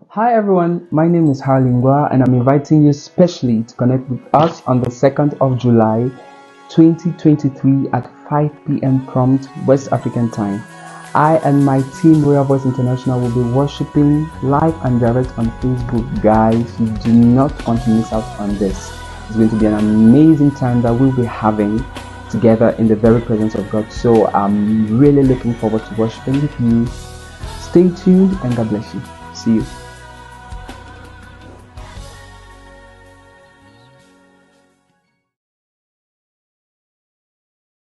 Hi everyone, my name is Harley Ngwa and I'm inviting you specially to connect with us on the 2nd of July 2023 at 5 p.m. prompt West African time. I and my team Royal Voice International will be worshiping live and direct on Facebook. Guys, you do not want to miss out on this. It's going to be an amazing time that we'll be having together in the very presence of God. So I'm really looking forward to worshiping with you. Stay tuned and God bless you. See you.